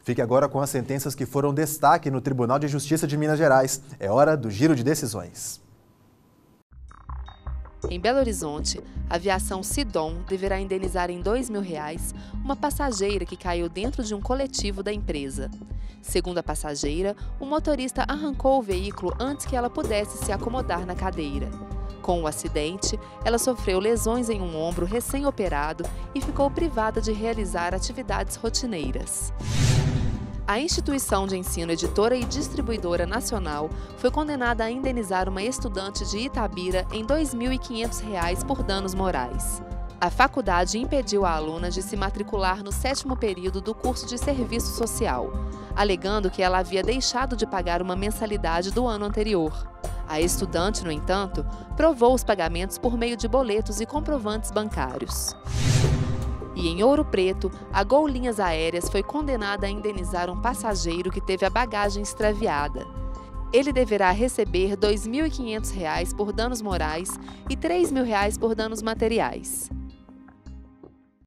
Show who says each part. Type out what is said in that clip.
Speaker 1: Fique agora com as sentenças que foram destaque no Tribunal de Justiça de Minas Gerais. É hora do giro de decisões.
Speaker 2: Em Belo Horizonte, a aviação Sidom deverá indenizar em R$ 2.000 uma passageira que caiu dentro de um coletivo da empresa. Segundo a passageira, o motorista arrancou o veículo antes que ela pudesse se acomodar na cadeira. Com o acidente, ela sofreu lesões em um ombro recém-operado e ficou privada de realizar atividades rotineiras. A instituição de ensino Editora e Distribuidora Nacional foi condenada a indenizar uma estudante de Itabira em R$ 2.500 por danos morais. A faculdade impediu a aluna de se matricular no 7º período do curso de Serviço Social, alegando que ela havia deixado de pagar uma mensalidade do ano anterior. A estudante, no entanto, provou os pagamentos por meio de boletos e comprovantes bancários. E em Ouro Preto, a Gol Linhas Aéreas foi condenada a indenizar um passageiro que teve a bagagem extraviada. Ele deverá receber R$ 2.500 por danos morais e R$ 3.000 por danos materiais.